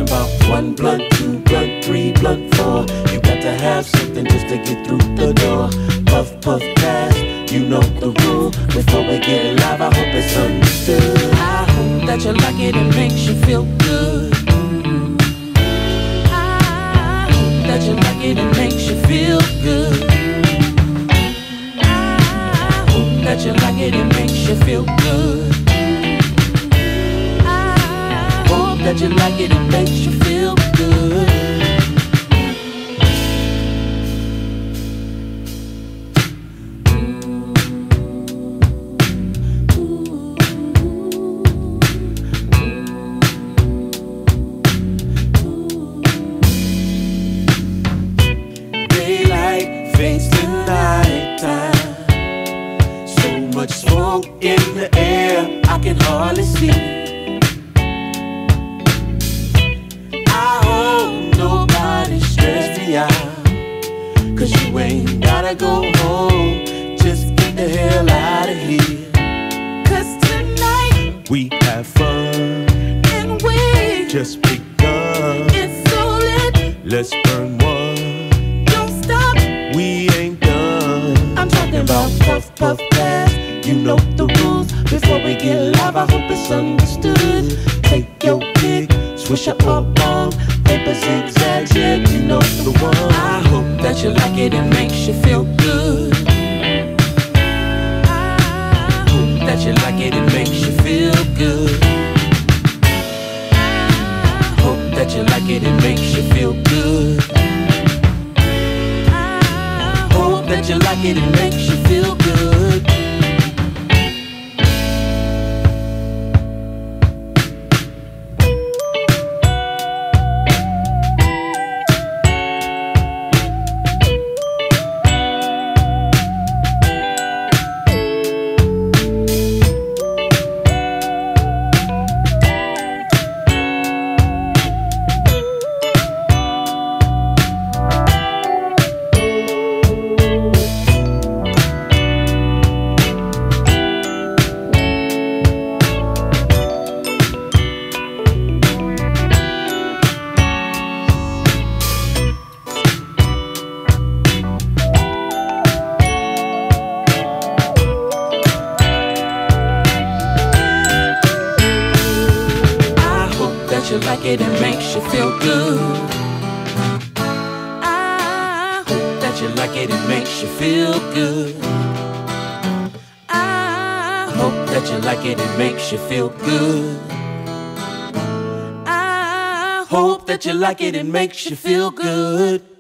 talking about 1 blunt, 2 blunt, 3 blunt, 4. You got to have something just to get through the door. Puff, puff, pass, you know the rule. Before we get live, I hope it's understood. I hope that you like it and makes you feel good. I hope that you like it and makes you feel good. I hope that you like it and makes you feel good. I hope that you like it and makes you feel good. Face the nighttime, so much smoke in the air, I can hardly see. I hope nobody's stressed me out, 'cause you ain't gotta go home, just get the hell out of here. 'Cause tonight we have fun, and we just begun. It's so lit, let's burn one. We ain't done. I'm talking about puff, puff, pass, you know the rules. Before we get live, I hope it's understood. Take your pick, swish up, bump, paper zigzags, yeah, you know the one. I hope that you like it and makes you feel good. I hope that you like it and makes you feel good. I hope that you like it and makes you feel good. That you like it, it makes you feel good. You like it and makes you feel good. I hope that you like it and makes you feel good. I hope that you like it and makes you feel good. I hope that you like it and makes you feel good.